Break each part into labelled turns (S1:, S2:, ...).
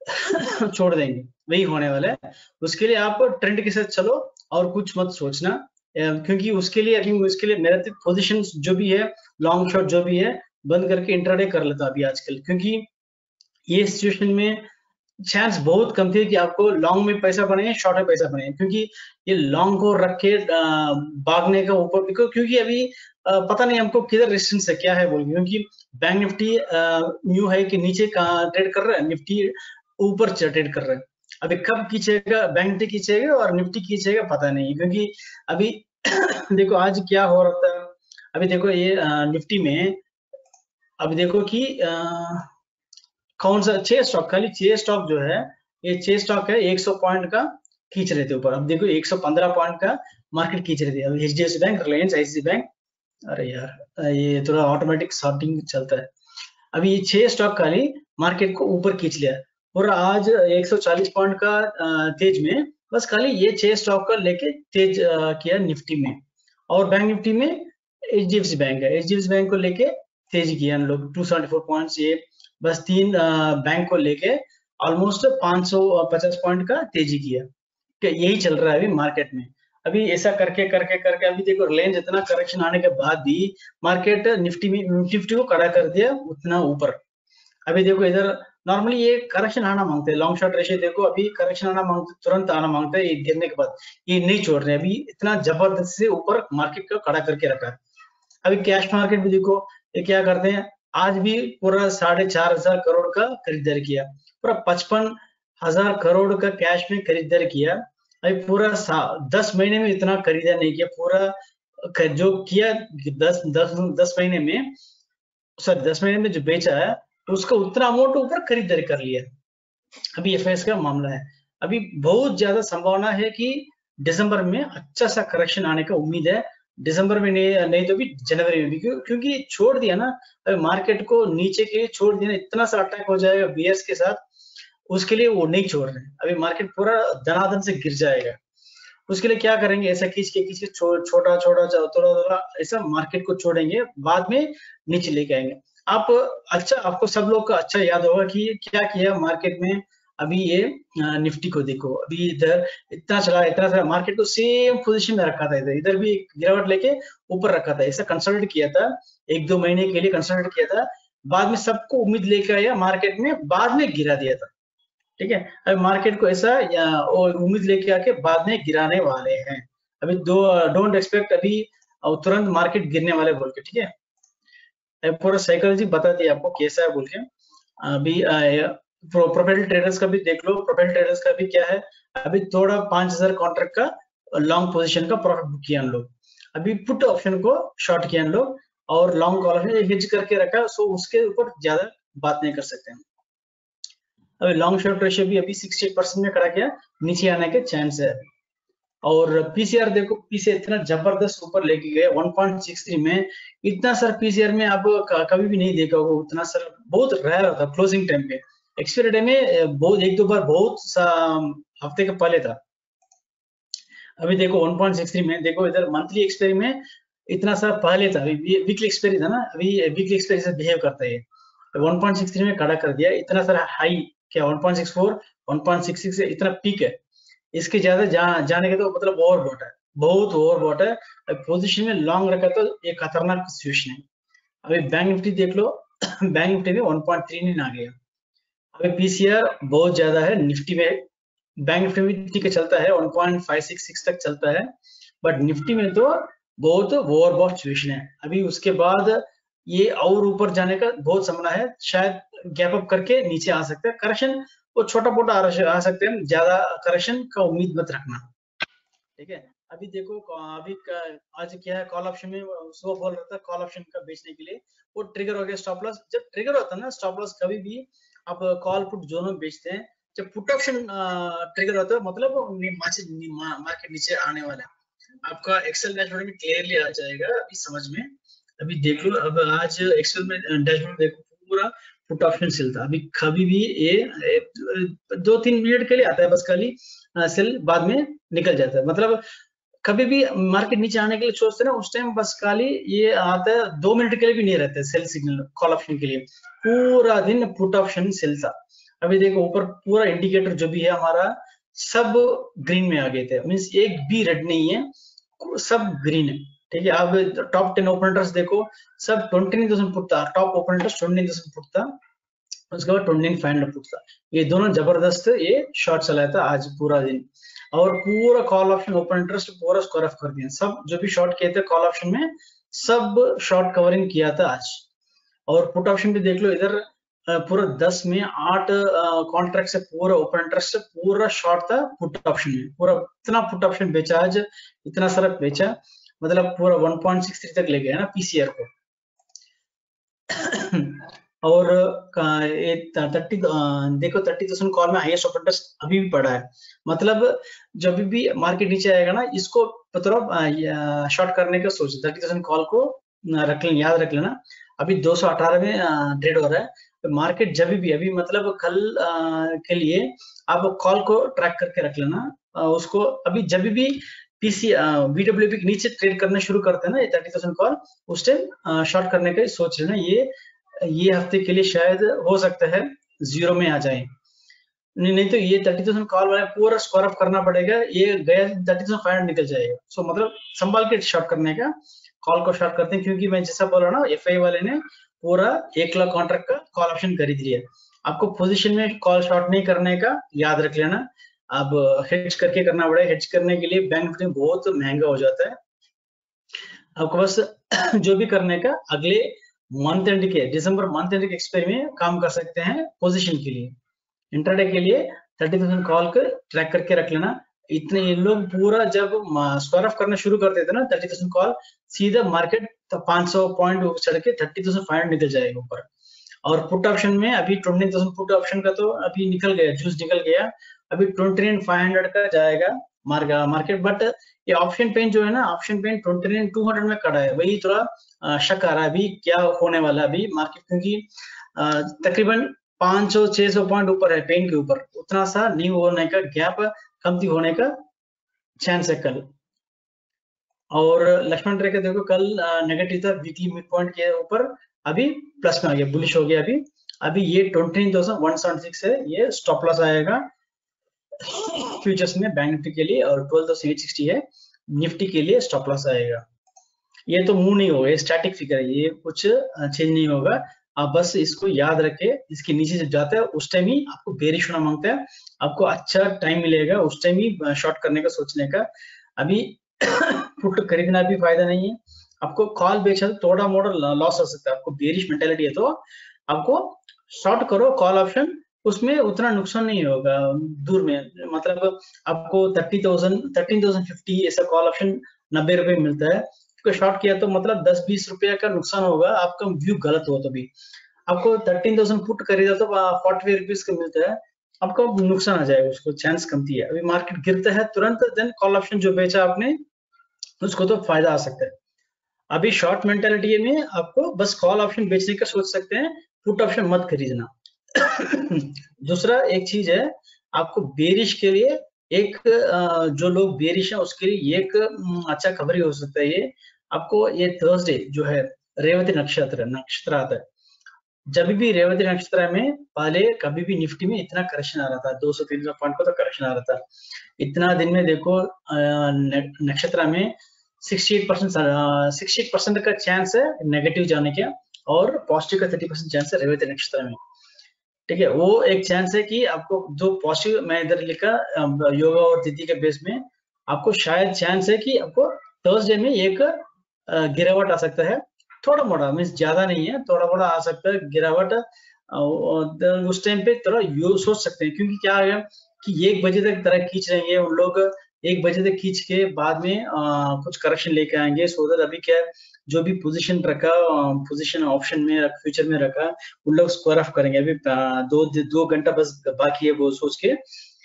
S1: छोड़ देंगे, वही होने वाला है। उसके लिए आप ट्रेंड के साथ चलो और कुछ मत सोचना, क्योंकि उसके लिए अभी उसके लिए मेरा तो पोजीशन जो भी है, लॉन्ग शॉट जो भी है, बंद करके इंट्राडे कर लेता अभी आजकल, क्योंकि ये सिचुएशन में चांस बहुत कम थे कि आपको लॉन्ग में पैसा बने, शॉर्ट में पैसा बने, क्योंकि ये लॉन्ग को रख के भागने का ऊपर, क्योंकि अभी पता नहीं हमको किधर रेजिस्टेंस है, क्या है बोल, क्योंकि बैंक निफ्टी न्यू है कि नीचे कहाँ ट्रेड कर रहा है, निफ्टी ऊपर ट्रेड कर रहा है। अभी कब खींचेगा बैंक निफ्टी, खींचेगा और निफ्टी खींचेगा पता नहीं, क्योंकि अभी देखो आज क्या हो रहा था। अभी देखो ये निफ्टी में, अभी देखो कि कौन सा 6 स्टॉक, खाली 6 स्टॉक जो है, ये 6 स्टॉक है 100 पॉइंट का खींच रहे थे ऊपर। अब देखो 115 पॉइंट का मार्केट खींच रहे थे। अब HDFC bank, Reliance, ICICI bank, अरे यार ये थोड़ा ऑटोमेटिक सॉर्टिंग चलता है। अभी ये 6 स्टॉक खाली मार्केट को ऊपर खींच लिया, और आज 140 पॉइंट का तेज में बस खाली ये 6 स्टॉक का लेके तेज किया निफ्टी में। और बैंक निफ्टी में एचडीएफसी बैंक है, एचडीएफसी बैंक को लेके तेजी किया हम लोग 274 पॉइंट्स, ये बस 3 बैंक को लेके ऑलमोस्ट 550 पॉइंट का तेजी किया। यही चल रहा है अभी मार्केट में। अभी ऐसा करके करके करके अभी देखो रिलायंस इतना करेक्शन आने के बाद भी मार्केट निफ्टी को खड़ा कर दिया उतना ऊपर। अभी देखो इधर नॉर्मली ये करेक्शन आना मांगते हैं, लॉन्ग शॉर्ट रेशियो देखो अभी करेक्शन आना मांगते, तुरंत आना मांगता है, ये गिरने के बाद ये नहीं छोड़ रहे, अभी इतना जबरदस्त से ऊपर मार्केट को खड़ा करके रखा है। अभी कैश मार्केट भी देखो ये क्या करते हैं, आज भी पूरा 4,500 करोड़ का खरीदारी किया, पूरा 55,000 करोड़ का कैश में खरीदारी किया। अभी पूरा 10 महीने में इतना खरीदा नहीं किया, पूरा जो किया 10 महीने में, सर 10 महीने में जो बेचा है उसका उतना अमाउंट ऊपर खरीदारी कर लिया। अभी एफएस का मामला है, अभी बहुत ज्यादा संभावना है कि दिसंबर में अच्छा सा करेक्शन आने का उम्मीद है। दिसंबर में नहीं तो भी जनवरी में भी, क्योंकि छोड़ दिया ना अभी मार्केट को नीचे के लिए, छोड़ दिया ना, इतना सा अटैक हो जाएगा बियर्स के साथ, उसके लिए वो नहीं छोड़ रहे, अभी मार्केट पूरा धनाधन से गिर जाएगा। उसके लिए क्या करेंगे, ऐसा खींच के छोटा छोटा थोड़ा थोड़ा ऐसा मार्केट को छोड़ेंगे, बाद में नीचे लेके आएंगे। आप अच्छा, आपको सब लोग का अच्छा याद होगा कि क्या किया मार्केट में। अभी ये निफ्टी को देखो, अभी इधर इतना चला मार्केट को सेम पोजीशन में रखा था, इधर इधर भी गिरावट लेके ऊपर रखा था, ऐसा कंसल्टेट किया था 1-2 महीने के लिए, कंसल्टेट किया था, बाद में सबको उम्मीद लेके आया मार्केट में, बाद में गिरा दिया था। ठीक है, अभी मार्केट को ऐसा उम्मीद लेके आके बाद में गिराने वाले हैं। अभी डोंट एक्सपेक्ट अभी तुरंत मार्केट गिरने वाले बोल के, ठीक है। पूरा साइकोलॉजी बताती है आपको कैसा है बोल के। अभी प्रोफेशनल ट्रेडर्स का भी देख लो, प्रोफेशनल ट्रेडर्स का भी क्या है, अभी थोड़ा 5,000 कॉन्ट्रैक्ट का लॉन्ग पोजीशन का प्रॉफिट बुक किया हम लोग। अभी पुट ऑप्शन को शॉर्ट किया हम लोग, और लॉन्ग कॉल ऑप्शन हेज करके रखा, सो उसके ऊपर ज्यादा बात नहीं कर सकते हैं। अभी लॉन्ग शॉर्ट रेशियो भी अभी 68% में खड़ा किया, नीचे आने के चांस है। और पीसीआर देखो, पीसीआर इतना जबरदस्त ऊपर लेके गए 1.63 में, इतना सर पीसीआर में आप कभी भी नहीं देखा होगा उतना सर, बहुत रेयर होता क्लोजिंग टाइम पे। एक्सपायरी टाइम में बहुत 1-2 बार बहुत हफ्ते के पहले था। अभी देखो 1.63 में, देखो इधर मंथली एक्सपायरी में इतना सा पहले था, वीकली एक्सपायरी था ना, अभी वीकली एक्सपायरी से बिहेव करता है। 1.63 में खड़ा कर दिया, इतना सारा हाई क्या 1.64 1.66 से इतना पीक है, इसके ज्यादा जाने के तो मतलब ओवरबॉट है, बहुत ओवरबॉट है। पोजीशन में लॉन्ग रखा तो ये खतरनाक सिचुएशन है। अभी बैंक निफ्टी देख लो बैंक निफ्टी में 1.39 आ गया। अभी पीसीआर बहुत ज्यादा है निफ्टी में, बैंक निफ्टी में ठीक है चलता है 1.566 तक चलता है, बट निफ्टी में तो बहुत ओवरबॉट सिचुएशन है। अभी उसके बाद ये और ऊपर जाने का बहुत संभावना है, शायद गैप अप करके नीचे आ सकते हैं, करेक्शन वो छोटा मोटा आ सकते हैं, ज्यादा करेक्शन का उम्मीद मत रखना, ठीक है। अभी देखो अभी आज क्या है, कॉल ऑप्शन में सुबह बोल रहा था कॉल ऑप्शन का बेचने के लिए, वो ट्रिगर हो गया स्टॉप लॉस। जब ट्रिगर होता है ना स्टॉप लॉस, कभी भी आप कॉल पुट दोनों बेचते हैं, जब पुट ऑप्शन ट्रिगर होता है मतलब मार्केट नीचे आने वाला है। आपका एक्सेल डैशबोर्ड में क्लियरली आ जाएगा अभी समझ में। अभी देख लो, अब आज एक्सेल में डैशबोर्ड देखो, पूरा पुट ऑप्शन सेल था। अभी कभी भी ये 2-3 मिनट के लिए आता है बस, खाली सेल बाद में निकल जाता है, मतलब कभी भी मार्केट नीचे आने के लिए सोचते ना उस टाइम बस खाली ये आता है, 2 मिनट के लिए भी नहीं रहता है सेल सिग्नल कॉल ऑप्शन के लिए, पूरा दिन पुट ऑप्शन सेल था। अभी देखो ऊपर पूरा इंडिकेटर जो भी है हमारा सब ग्रीन में आ गए थे, मीन्स एक भी रेड नहीं है, सब ग्रीन है। ठीक है, अब टॉप 10 ओपनर्स देखो, सब 29,000 फुट था, टॉप ओपनर्स 29,000 फुट था, उसके बाद 29,500 फुट था। ये दोनों जबरदस्त ये शॉट चलाया था आज पूरा दिन, और पूरा कॉल ऑप्शन ओपन इंटरेस्ट पूरा स्कोर ऑफ कर दिया, सब जो भी शॉट किए थे कॉल ऑप्शन में सब शॉट कवरिंग किया था आज। और पुट ऑप्शन भी देख लो इधर, पूरा 10 में 8 कॉन्ट्रैक्ट से पूरा ओपन इंटरेस्ट से पूरा शॉर्ट था पुट ऑप्शन में, पूरा इतना पुट ऑप्शन बेचा आज, इतना सारा बेचा, मतलब पूरा 1.63 तक ले गया ना पीसीआर को। और ये 30 देखो 30,000 कॉल में हाईएस्ट ओपन इंटरेस्ट अभी भी पड़ा है, मतलब जब भी मार्केट नीचे आएगा ना इसको शॉर्ट करने का सोच, 30,000 कॉल को रख लेना, याद रख लेना। अभी 218 में ट्रेड हो रहा है, तो मार्केट जब भी अभी मतलब कल के लिए आप कॉल को ट्रैक करके रख लेना, उसको अभी जब भी पीसी बीडब्ल्यूपी के नीचे ट्रेड करना शुरू करते हैं ना ये 30,000 कॉल, उस टाइम शॉर्ट करने का सोच लेना। ये हफ्ते के लिए शायद हो सकता है जीरो में आ जाए, नहीं तो ये 30,000 कॉल वाला पूरा स्कोर ऑफ करना पड़ेगा, ये गया 30,500 निकल जाएगा। सो मतलब संभाल के शॉर्ट करने का, कॉल को शॉर्ट करते हैं, क्योंकि मैं जैसा बोल रहा हूँ ना एफआई वाले ने पूरा 1 लाख कॉन्ट्रैक्ट का कॉल ऑप्शन खरीद लिया। आपको पोजीशन में कॉल शॉर्ट नहीं करने का याद रख लेना, अब हेज करके करना पड़ेगा। हेज करने के लिए बैंक निफ्टी बहुत महंगा हो जाता है, आपको बस जो भी करने का अगले मंथ एंड के दिसंबर मंथ एंड के एक्सपायरी में काम कर सकते हैं पोजीशन के लिए। इंट्राडे के लिए 30,000 कॉल कर ट्रैक करके रख लेना। इतने ये लोग पूरा जब स्क्वायर ऑफ करना शुरू कर देते ना 30,000 कॉल, सीधा मार्केट 500 पॉइंट चढ़ के 30,500 निकल जाएगा ऊपर। और पुट ऑप्शन में अभी 29,000 पुट ऑप्शन का तो अभी निकल गया, जूस निकल गया, अभी 29,500 का जाएगा मार्केट। बट ये ऑप्शन पेन जो है ना, ऑप्शन पेन 29,200 में खड़ा है, वही थोड़ा शक आ रहा है अभी क्या होने वाला है अभी मार्केट, क्योंकि तकरीबन 500-600 पॉइंट ऊपर है पेन के ऊपर, उतना सा नहीं होने का गैप कमती होने का चांस है कल। और लक्ष्मण रेखा देखो कल नेगेटिव था वीकली मिड पॉइंट के ऊपर, अभी प्लस में आ गया, बुलिश हो गया अभी ये 29,176 है, ये स्टॉप लॉस आएगा फ्यूचर्स में बैंक निफ्टी के लिए, और 12,860 है निफ्टी के लिए स्टॉप लॉस आएगा। ये तो मूव नहीं होगा, ये स्टैटिक फिगर है, ये कुछ चेंज नहीं होगा, आप बस इसको याद रखे, इसके नीचे जब जाता है उस टाइम ही आपको बेरिश होना मांगता है, आपको अच्छा टाइम मिलेगा उस टाइम ही शॉर्ट करने का सोचने का। अभी पुट खरीदना भी फायदा नहीं है, आपको कॉल बेचा तो थोड़ा मोड़ा लॉस हो सकता है, आपको बेरिश मेंटालिटी है तो आपको शॉर्ट करो कॉल ऑप्शन, उसमें उतना नुकसान नहीं होगा दूर में, मतलब आपको 13,050 ऐसा कॉल ऑप्शन 90 रुपए मिलता है, तो शॉर्ट किया तो मतलब 10-20 रुपया का नुकसान होगा, आपका व्यू गलत हो तो भी। आपको 13,000 पुट खरीदा तो 40 रुपीज का मिलता है, आपको नुकसान आ जाएगा, उसको चांस कमती है। अभी मार्केट गिरता है तुरंत, देन कॉल ऑप्शन जो बेचा आपने उसको तो फायदा आ सकता है। अभी शॉर्ट मेंटालिटी में आपको बस कॉल ऑप्शन बेचने का सोच सकते हैं, पुट ऑप्शन मत खरीदना। दूसरा एक चीज है, आपको बेरिश के लिए एक जो लोग बेरिश है उसके लिए एक अच्छा खबर ही हो सकता है ये, आपको ये थर्सडे जो है रेवती नक्षत्र आता है, जब भी रेवती नक्षत्र में पहले कभी भी निफ्टी में इतना करेक्शन आ रहा था, 200-300 पॉइंट को तो करेक्शन आ रहा था, इतना दिन में देखो नक्षत्र में 68% का चांस है नेगेटिव जाने का, और पॉजिटिव का 30% चांस है रेवती नक्षत्र में। ठीक है, वो एक चांस है कि आपको जो पॉजिटिव मैं इधर लिखा योगा और तिथि के बेस में, आपको शायद चांस है कि आपको थर्सडे में एक गिरावट आ सकता है, थोड़ा मोड़ा मीन्स ज्यादा नहीं है, थोड़ा मोड़ा आ सकता है गिरावट, उस टाइम पे थोड़ा सोच सकते हैं, क्योंकि क्या है कि 1 बजे तक तरह खींच रहेंगे उन लोग, 1 बजे तक खींच के बाद में कुछ करेक्शन लेके आएंगे, सो दैट अभी क्या जो भी पोजीशन रखा, पोजीशन ऑप्शन में फ्यूचर में रखा, उन लोग स्क्वायर ऑफ करेंगे। अभी 2 घंटा बस बाकी है, वो सोच के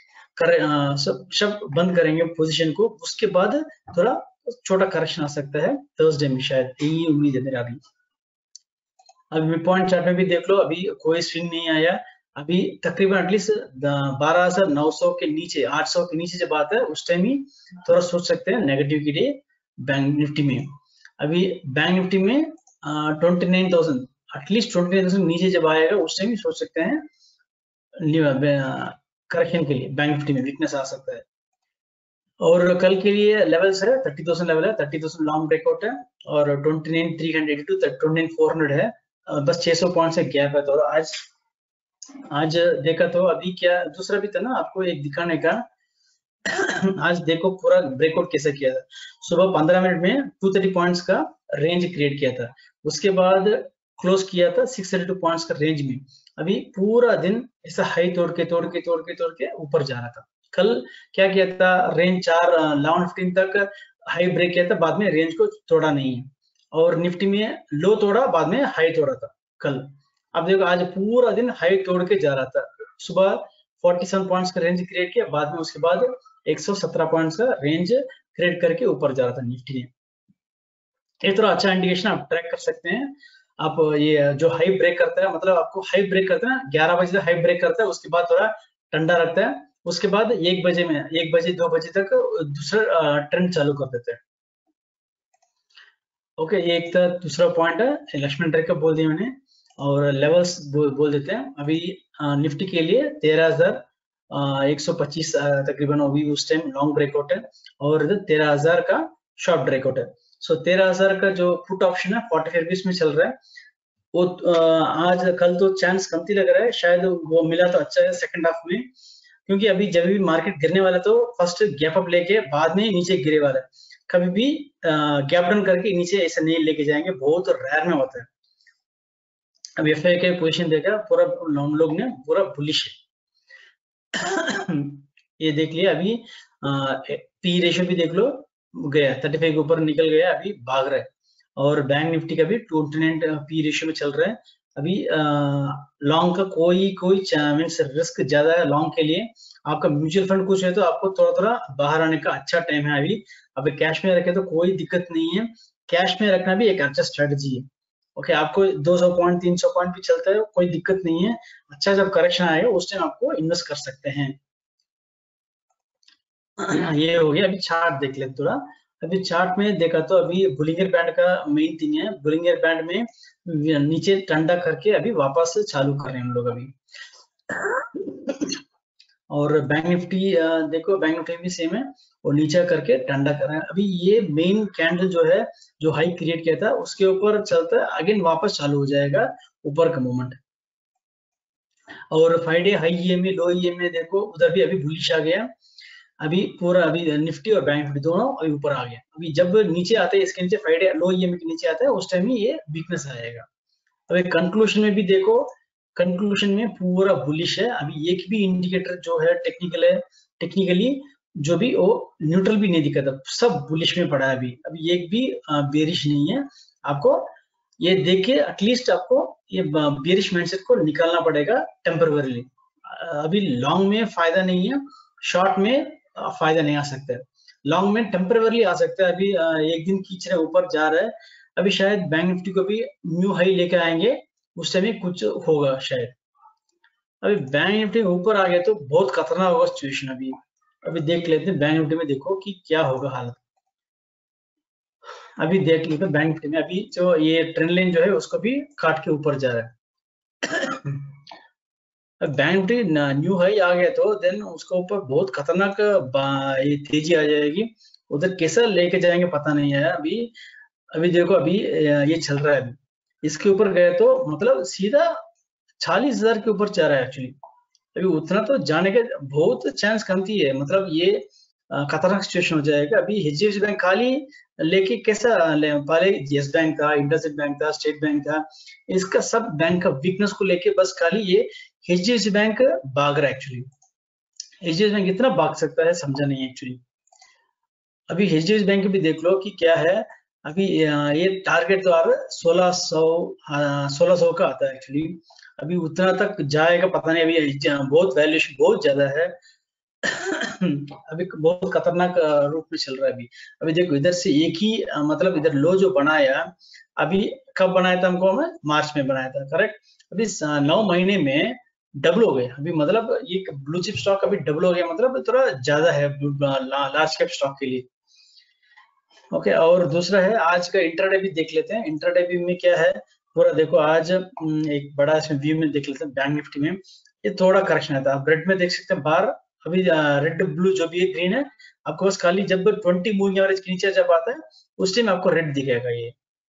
S1: सब बंद करेंगे पोजीशन को, उसके बाद थोड़ा छोटा करेक्शन आ सकता है थर्सडे में, शायद यही उम्मीद है मेरा। अभी पॉइंट चार्ट में भी देख लो, अभी कोई स्विंग नहीं आया, अभी तकरीबन एटलीस्ट 12,900 के नीचे, 800 के नीचे जब आता है उस टाइम ही थोड़ा सोच सकते हैं नेगेटिव के लिए बैंक निफ्टी में। अभी बैंक निफ्टी में 29,000 एटलीस्ट 29,000 नीचे जब आएगा उस टाइम ही सोच सकते हैं करेक्शन के लिए बैंक निफ्टी में वीकनेस आ सकता है। और कल के लिए लेवल्स है 30,000 लेवल है, 30,000 लॉन्ग ब्रेकआउट है, और 29,382 29,400 है। बस 600 पॉइंट से गैप है। तो आज आज देखा तो अभी क्या दूसरा भी था ना आपको एक दिखाने का। आज देखो पूरा ब्रेकआउट कैसे किया था। सुबह 15 मिनट में 230 पॉइंट्स का रेंज क्रिएट किया था, उसके बाद क्लोज किया था 632 पॉइंट्स का रेंज में। अभी पूरा दिन ऐसा हाई तोड़ के ऊपर जा रहा था। कल क्या किया था, रेंज 11:15 तक हाई ब्रेक किया था, बाद में रेंज को तोड़ा नहीं है, और निफ्टी में लो तोड़ा, बाद में हाई तोड़ा था कल। अब देखो आज पूरा दिन हाई तोड़ के जा रहा था। सुबह 47 पॉइंट्स का रेंज क्रिएट किया, बाद में उसके बाद 117 पॉइंट्स का रेंज क्रिएट करके ऊपर जा रहा था निफ्टी ने। ये थोड़ा अच्छा इंडिकेशन आप ट्रैक कर सकते हैं। आप ये जो हाई ब्रेक करता है, मतलब आपको हाई ब्रेक करता है ना, 11 बजे तक हाई ब्रेक करता है, उसके बाद थोड़ा ठंडा रखता है, उसके बाद 1 बजे 2 बजे तक दूसरा ट्रेंड चालू कर देते हैं। ओके, ये एक था दूसरा पॉइंट है, लक्ष्मण रेखा बोल दिया मैंने। और लेवल्स बोल देते हैं अभी। निफ्टी के लिए 13,125 तकरीबन अभी उस टाइम लॉन्ग ब्रेकआउट है, और 13,000 का शॉर्ट ब्रेकआउट है। सो 13,000 का जो पुट ऑप्शन है 45 रुपीस में चल रहा है। वो आज कल तो चांस कमती लग रहा है, शायद वो मिला तो अच्छा है सेकंड हाफ में, क्योंकि अभी जब भी मार्केट गिरने वाला तो फर्स्ट गैप अप लेके बाद में नीचे गिरे वाला है। कभी भी गैप डाउन करके नीचे ऐसे नहीं लेके जाएंगे, बहुत रेयर में होता है। अब एफआई के पोजीशन देखा पूरा, हम लोग ने पूरा बुलिश है। ये देख लिया अभी। पी रेशियो भी देख लो, गया 35 के ऊपर निकल गया, अभी भाग रहा है। और बैंक निफ्टी का भी 29 पी रेशियो में चल रहा है अभी। लॉन्ग का कोई मीन्स रिस्क ज्यादा है लॉन्ग के लिए। आपका म्यूचुअल फंड कुछ है तो आपको थोड़ा थोड़ा बाहर आने का अच्छा टाइम है अभी। अभी कैश में रखे तो कोई दिक्कत नहीं है, कैश में रखना भी एक अच्छा स्ट्रेटजी है। ओके, आपको 200 पॉइंट 300 पॉइंट भी चलता है, कोई दिक्कत नहीं है। अच्छा, जब करेक्शन आएगा उस टाइम आपको इन्वेस्ट कर सकते हैं। ये हो गया। अभी चार्ट देख लेते थोड़ा। अभी चार्ट में देखा तो अभी बुलिंगर बैंड का मेन थिंग है। बुलिंगर बैंड में नीचे ठंडा करके अभी वापस से चालू कर रहे हैं हम लोग अभी। और बैंक निफ्टी देखो, बैंक निफ्टी भी सेम है, और नीचे करके ठंडा कर रहे हैं अभी। ये मेन कैंडल जो है, जो हाई क्रिएट किया था उसके ऊपर चलता है, अगेन वापस चालू हो जाएगा ऊपर का मूवमेंट। और 5 day high EMA low EMA देखो, उधर भी अभी बुलिश आ गया। अभी पूरा अभी निफ्टी और बैंक निफ्टी दोनों अभी ऊपर आ गया। अभी जब नीचे आते हैं इसके नीचे 5 डे लो ईएमए के नीचे आता है, उस टाइम ही ये वीकनेस आएगा। अभी कंक्लूजन में भी देखो, कंक्लूजन में पूरा बुलिश है। अभी एक भी इंडिकेटर जो है टेक्निकली जो भी वो न्यूट्रल भी नहीं दिखा था, सब बुलिश में पड़ा है अभी। अभी एक भी बेरिश नहीं है। आपको ये देख के एटलीस्ट आपको ये बेरिश माइंडसेट को निकालना पड़ेगा टेम्परवरीली। अभी लॉन्ग में फायदा नहीं है, शॉर्ट में फायदा नहीं आ सकता है। लॉन्ग में टेम्परवरली आ सकता है। अभी एक दिन खींच रहे ऊपर जा रहा है, अभी शायद बैंक निफ्टी को भी न्यू हाई लेके आएंगे, उस समय कुछ होगा शायद। अभी बैंक निफ्टी ऊपर आ गया तो बहुत खतरनाक होगा सिचुएशन अभी। अभी देख लेते हैं बैंक निफ्टी में, देखो कि क्या होगा हालत। अभी देख लेते हैं बैंक निफ्टी में, अभी जो ये ट्रेंड लाइन जो है उसको भी काट के ऊपर जा रहा है। बैंक निफ्टी न्यू हाई आ गया तो देन उसके ऊपर बहुत खतरनाक ये तेजी आ जाएगी। उधर कैसा लेके जाएंगे पता नहीं है अभी। अभी देखो अभी ये चल रहा है अभी, इसके ऊपर गए तो मतलब सीधा 40,000 के ऊपर जा रहा है एक्चुअली। अभी उतना तो जाने के बहुत चांस कमती है, मतलब ये खतरनाक सिचुएशन हो जाएगा। अभी एचडीएफसी बैंक खाली लेके कैसा पहले यस बैंक था, इंडसइंड बैंक था, स्टेट बैंक था, इसका सब बैंक का वीकनेस को लेके बस खाली ये एचडीएफसी बैंक भाग रहा है एक्चुअली। एचडीएफसी बैंक इतना भाग सकता है समझा नहीं एक्चुअली। अभी एचडीएफसी बैंक भी देख लो कि क्या है। अभी ये टारगेट तो यार 1600 का आता है एक्चुअली। अभी उतना तक जाएगा पता नहीं, अभी बहुत वैल्यूएशन बहुत ज्यादा है। अभी बहुत खतरनाक रूप में चल रहा है अभी। अभी देखो इधर से एक ही मतलब इधर लो जो बनाया, अभी कब बनाया था हमको, हमें मार्च में बनाया था करेक्ट। अभी 9 महीने में डबल हो गया अभी, मतलब ये ब्लू चिप स्टॉक अभी डबल हो गया, मतलब थोड़ा ज्यादा है लार्ज कैप स्टॉक के लिए। ओके, और दूसरा है आज का इंट्राडे भी देख लेते हैं। इंट्राडे भी में क्या है पूरा देखो आज एक बड़ा इसमें व्यू में देख लेते हैं बैंक निफ्टी में। ये थोड़ा करेक्शन आता है। आप रेड में देख सकते हैं बार, अभी रेड ब्लू जो भी है ग्रीन है, आपको बस खाली जब 20 मूविंग एवरेज के नीचे जब आता है उस टाइम आपको रेड दिखेगा ये।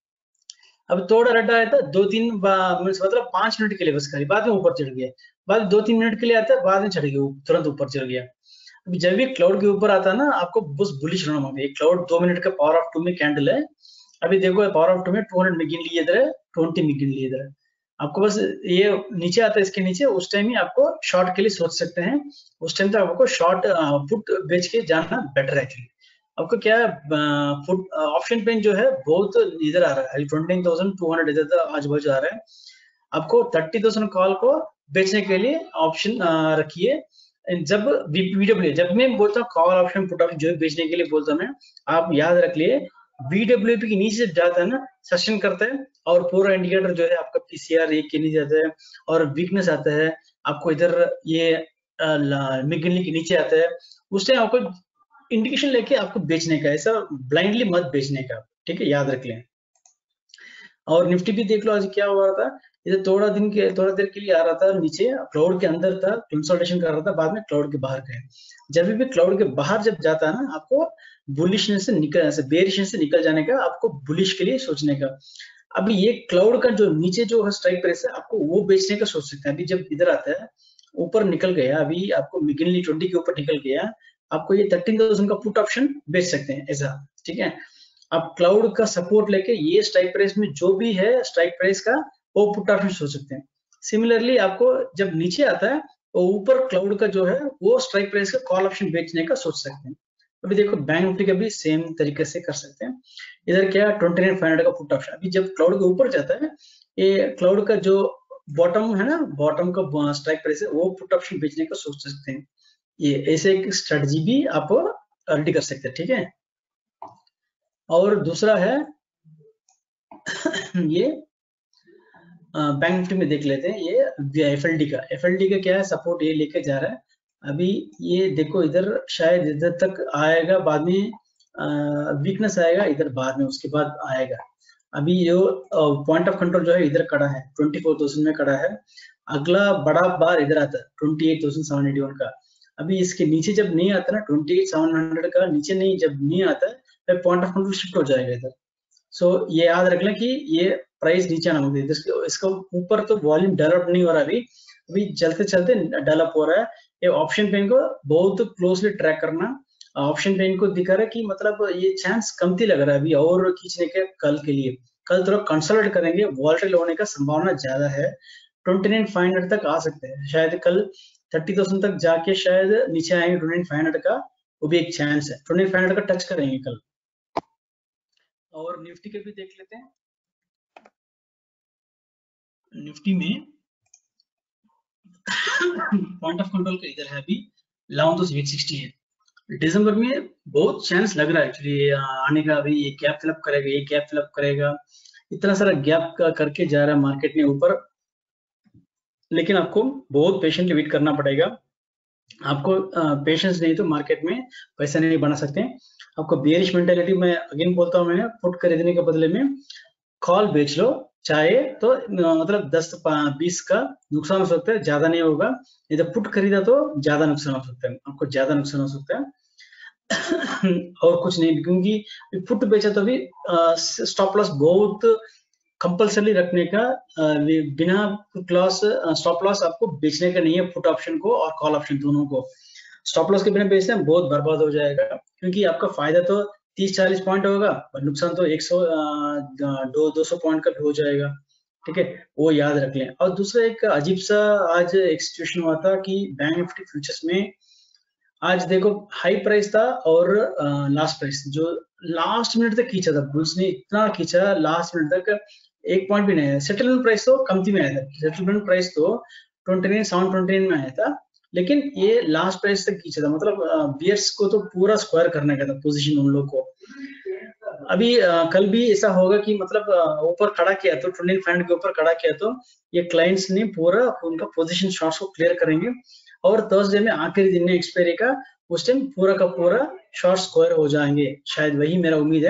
S1: अब थोड़ा रेड आया था 2-3 मतलब 5 मिनट के लिए बस खाली, बाद में ऊपर चढ़ गया, बाद में 2-3 मिनट के लिए आता है, बाद में चढ़ गया, तुरंत ऊपर चढ़ गया। अभी जब भी क्लाउड के ऊपर आता है ना, आपको बस बुलिश रहना होगा। ये क्लाउड 2 मिनट का पावर ऑफ 2 में कैंडल है, अभी देखो पावर ऑफ 2 में 200 में गिन लिए इधर है, 20 में गिन लिए इधर है। आपको बस ये नीचे आता है, इसके नीचे उस टाइम ही आपको शॉर्ट के लिए सोच सकते हैं, उस टाइम तक आपको शॉर्ट पुट बेच के जाना बेटर है एक्चुअली। आपको क्या है, पुट ऑप्शन पेन जो है बहुत इधर आ रहा है, 20,200 इधर आजू बाजू आ रहा है। आपको 30,000 कॉल को बेचने के लिए ऑप्शन रखिए। जब VWA, जब मैं बोलता हूँ कॉल ऑप्शन पुट ऑप्शन जो भी बेचने के लिए बोलता हूँ मैं, आप याद रख लिए VWP के नीचे जब जाता है ना, सेशन करता है और पूरा इंडिकेटर जो है आपका PCR ये के नीचे जाता है और वीकनेस आता है, आपको इधर ये मिगनली के नीचे आता है, उस टाइम आपको इंडिकेशन लेके आपको बेचने का, ऐसा ब्लाइंडली मत बेचने का, ठीक है, याद रख लें। और निफ्टी भी देख लो आज क्या हुआ था, इधर थोड़ा देर के लिए आ रहा था नीचे, क्लाउड के अंदर था, कंसोलिडेशन कर रहा था, बाद में क्लाउड के बाहर गए। जब भी क्लाउड के बाहर जब जाता है ना, आपको बुलिशनेस से निकल, बेरिशनेस से निकल जाने का, आपको बुलिश के लिए सोचने का। अभी ये क्लाउड का जो नीचे जो है स्ट्राइक प्राइस है, आपको वो बेचने का सोच सकते हैं। अभी जब इधर आता है, ऊपर निकल गया, अभी आपको मिगनली 20 के ऊपर निकल गया, आपको ये 13,000 का पुट ऑप्शन बेच सकते हैं ऐसा, ठीक है। आप क्लाउड का सपोर्ट लेके ये स्ट्राइक प्राइस में जो भी है स्ट्राइक प्राइस का, वो पुट ऑप्शन सोच सकते हैं। सिमिलरली आपको जब नीचे आता है तो ऊपर क्लाउड का जो है वो स्ट्राइक प्राइस का कॉल ऑप्शन बेचने का सोच सकते हैं। अभी देखो बैंक निफ्टी का भी सेम तरीके से कर सकते हैं। इधर क्या 29,500 का पुट ऑप्शन, अभी जब क्लाउड के ऊपर जाता है, ये क्लाउड का जो बॉटम है ना, बॉटम का स्ट्राइक प्राइस है, वो पुट ऑप्शन बेचने का सोच सकते हैं। ये ऐसे एक स्ट्रेटजी भी आप रेडी कर सकते हैं, ठीक है। और दूसरा है ये बैंक निफ्टी में देख लेते हैं, ये FLD का क्या है, सपोर्ट ये लेके जा रहा है। अभी ये देखो इधर शायद इधर तक आएगा, बाद में वीकनेस आएगा इधर, बाद में उसके बाद आएगा। अभी जो पॉइंट ऑफ कंट्रोल जो है इधर खड़ा है, 24,000 में खड़ा है। अगला बड़ा बार इधर आता है 28,781 का। अभी इसके नीचे जब नहीं आता ना, 28,700 का नीचे नहीं जब नहीं आता है, तो पॉइंट ऑफ कंट्रोल शिफ्ट हो जाएगा इधर। सो ये याद रख लें कि ये प्राइस नीचे ना होगी, इसका ऊपर तो वॉल्यूम डेवलप नहीं हो रहा, अभी चलते चलते डेवलप हो रहा है। ये ऑप्शन पेन को बहुत क्लोजली ट्रैक करना, ऑप्शन पेन को दिखा रहा है कि मतलब ये चांस कमती लग रहा है अभी और खींचने के, कल के लिए, कल थोड़ा कंसल्ट करेंगे, वॉलेटाइल होने का संभावना ज्यादा है। 29,500 तक आ सकते हैं, शायद कल 30,000 तक जाके शायद नीचे आएंगे 29,500 का, वो भी एक चांस है, 29,500 का टच करेंगे कल। और निफ्टी के भी देख लेते हैं। निफ्टी में पॉइंट ऑफ कंट्रोल का इधर है, अभी लाउन तो 60 है। दिसंबर में बहुत चांस लग रहा है एक्चुअली आने का, अभी ये गैप फिलअप करेगा, ये गैप फिलअप करेगा, इतना सारा गैप का करके जा रहा है मार्केट में ऊपर, लेकिन आपको बहुत पेशेंटली वेट करना पड़ेगा। आपको पेशेंस नहीं तो मार्केट में पैसा नहीं बना सकते। आपको बेयरिश मेंटालिटी में अगेन बोलता हूँ मैं, पुट खरीदने के बदले में कॉल बेच लो, चाहे तो मतलब 10-20 का नुकसान हो सकता है, ज्यादा नहीं होगा। नहीं तो पुट खरीदा तो ज्यादा नुकसान हो सकता है, आपको ज्यादा नुकसान हो सकता है। और कुछ नहीं, क्योंकि पुट बेचा तो भी स्टॉप लॉस बहुत कंपल्सरी रखने का, बिना क्लॉस स्टॉप लॉस आपको बेचने का नहीं है, पुट ऑप्शन को और कॉल ऑप्शन दोनों को। स्टॉप लॉस के बिना बेचते हैं बहुत बर्बाद हो जाएगा, क्योंकि आपका फायदा तो 30-40 पॉइंट होगा और नुकसान तो 100-200 पॉइंट का भी हो जाएगा, ठीक है, वो याद रख लें। और दूसरा एक अजीब सा आज एक सिचुएशन हुआ था कि बैंक निफ्टी फ्यूचर्स में आज देखो हाई प्राइस था और लास्ट प्राइस जो लास्ट मिनट तक खींचा था, बुल्स ने इतना खींचा लास्ट मिनट तक, एक पॉइंट भी नहीं आया। सेटलमेंट प्राइस तो कमती में आया था, सेटलमेंट प्राइस तो 29,729 में आया था, लेकिन ये लास्ट प्राइस तक खींचा था, मतलब बियर्स को तो पूरा स्क्वायर करने का था पोजीशन उन लोग को। अभी कल भी ऐसा होगा कि मतलब ऊपर खड़ा किया तो 29,500 के ऊपर खड़ा किया तो ये क्लाइंट्स ने पूरा उनका पोजीशन शॉर्ट्स को क्लियर करेंगे, और थर्सडे में आखिरी दिन में एक्सपायरी का, उस टाइम पूरा का पूरा शॉर्ट स्क्वायर हो जाएंगे, शायद वही मेरा उम्मीद है।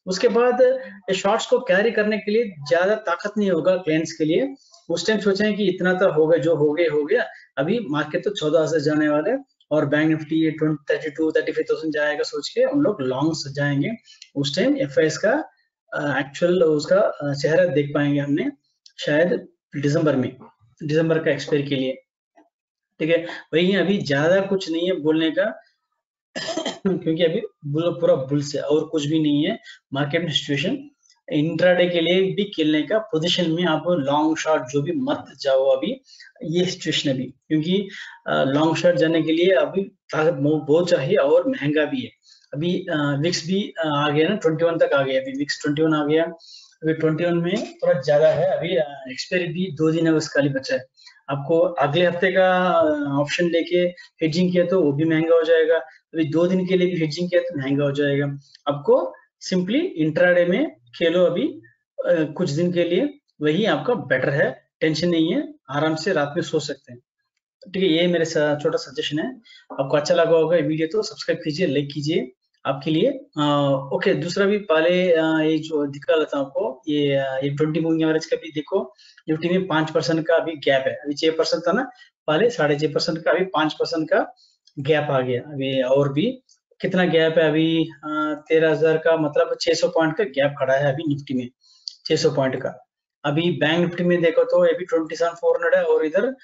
S1: उसके बाद शॉर्ट्स को कैरी करने के लिए ज्यादा ताकत नहीं होगा क्लाइंट्स के लिए। उस टाइम सोचें कि इतना तो हो गया, जो हो गया। अभी मार्केट तो 14,000 जाने वाले हैं और बैंक निफ्टी 32-35,000 जाएगा सोच के हम लोग लॉन्ग्स जाएंगे। उस टाइम एफआईएस का एक्चुअल उसका चेहरा देख पाएंगे हमने शायद दिसंबर का एक्सपायरी के लिए। ठीक है, वही अभी ज्यादा कुछ नहीं है बोलने का क्योंकि अभी पूरा बुल्स है और कुछ भी नहीं है मार्केट में सिचुएशन। इंट्राडे के लिए भी खेलने का पोजीशन में आप लॉन्ग शॉट जो भी मत जाओ अभी, ये सिचुएशन अभी, क्योंकि लॉन्ग शॉट जाने के लिए अभी ताकत बहुत चाहिए और महंगा भी है। अभी विक्स भी आ गया ना, 21 तक आ गया, अभी विक्स 21 आ गया। अभी 21 में थोड़ा ज्यादा है, अभी एक्सपायरी भी 2 दिन है उसका खाली बचा है। आपको अगले हफ्ते का ऑप्शन लेके हेजिंग किया तो वो भी महंगा हो जाएगा, अभी 2 दिन के लिए भी हेजिंग किया तो महंगा हो जाएगा। आपको सिंपली इंट्राडे में खेलो अभी कुछ दिन के लिए, वही आपका बेटर है, टेंशन नहीं है, आराम से रात में सो सकते हैं। ठीक है, ये मेरे छोटा सजेशन है। आपको अच्छा लगा होगा ये वीडियो तो सब्सक्राइब कीजिए, लाइक कीजिए आपके लिए। ओके, दूसरा भी पहले ये जो दिखा रहा था आपको, ये 20 मूविंग एवरेज का भी देखो। निफ्टी में 5% का अभी गैप है, अभी 6% था ना पहले, 6.5% का, अभी 5% का गैप आ गया अभी। और भी कितना गैप है अभी, 13,000 का, मतलब 600 पॉइंट का गैप खड़ा है अभी निफ्टी में, 600 पॉइंट का। अभी बैंक निफ्टी में देखो तो अभी 27,400 है और इधर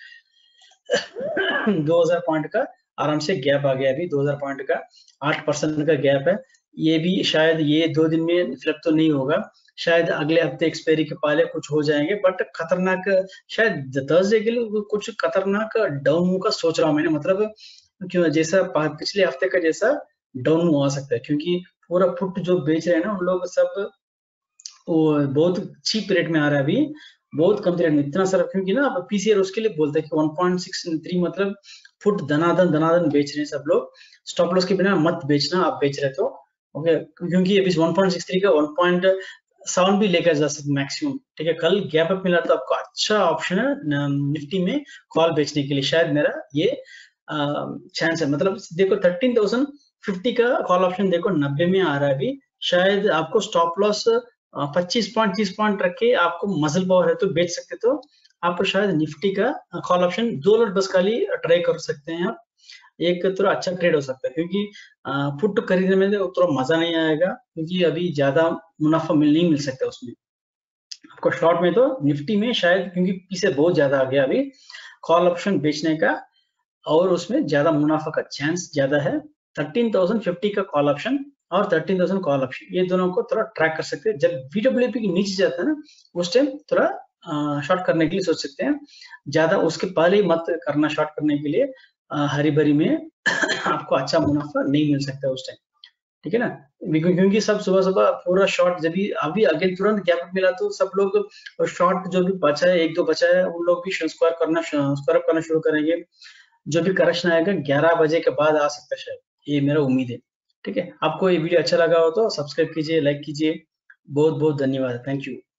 S1: 2000 पॉइंट का आराम से गैप आ गया अभी, 2000 पॉइंट का 8% का गैप है। ये भी शायद ये 2 दिन में फ्लिप तो नहीं होगा, शायद अगले हफ्ते एक्सपायरी के पहले कुछ हो जाएंगे, बट खतरनाक शायद थर्सडे के लिए कुछ खतरनाक डाउन मूव का सोच रहा हूँ मैंने, मतलब क्यों जैसा पिछले हफ्ते का जैसा डाउन मूव आ सकता है, क्योंकि पूरा पुट जो बेच रहे हैं ना उन लोग सब, वो बहुत चीप रेट में आ रहा है अभी, बहुत कम रेट में, इतना सारा, क्योंकि ना पीसीआर उसके लिए बोलते हैं कि 1.63, मतलब फुट धनाधन बेच रहे हैं सब लोग। स्टॉप लॉस के बिना मत बेचना, आप बेच रहे तो ओके, क्योंकि अभी 1.63 का 1.7 भी लेकर जा सकते मैक्सिमम। ठीक है, कल गैप अप मिला तो आपको अच्छा ऑप्शन है निफ्टी में कॉल बेचने के लिए, शायद मेरा ये चांस है। मतलब देखो 13,050 का कॉल ऑप्शन देखो 90 में आ रहा है अभी, शायद आपको स्टॉप लॉस 25 पॉइंट 30 पॉइंट रख के आपको मसल पावर है तो बेच सकते, तो आपको शायद निफ्टी का कॉल ऑप्शन 2 लॉट बस खाली ट्राई कर सकते हैं आप, एक थोड़ा अच्छा ट्रेड हो सकता है, क्योंकि पुट खरीदने में तो थोड़ा मजा नहीं आएगा, क्योंकि अभी ज्यादा मुनाफा नहीं मिल सकता उसमें आपको। शॉर्ट में तो निफ्टी में शायद, क्योंकि पीछे बहुत ज्यादा आ गया अभी कॉल ऑप्शन बेचने का, और उसमें ज्यादा मुनाफा का चांस ज्यादा है। 13,050 का कॉल ऑप्शन और 13,000 कॉल ऑप्शन, ये दोनों को थोड़ा ट्रैक कर सकते हैं। जब VWP के नीचे जाता है ना उस टाइम थोड़ा शॉर्ट करने के लिए सोच सकते हैं, ज्यादा उसके पहले ही मत करना शॉर्ट करने के लिए, हरी भरी में आपको अच्छा मुनाफा नहीं मिल सकता उस टाइम। ठीक है ना, क्योंकि सब सुबह सुबह पूरा शॉर्ट, जब भी अभी अगेन तुरंत गैप मिला तो सब लोग शॉर्ट जो भी बचा है, 1-2 बचा है, उन लोग भी स्क्वायर करना शुरू करेंगे। जो भी करेक्शन आएगा 11 बजे के बाद आ सकता है शायद, ये मेरा उम्मीद है। ठीक है, आपको ये वीडियो अच्छा लगा हो तो सब्सक्राइब कीजिए, लाइक कीजिए। बहुत बहुत धन्यवाद, थैंक यू।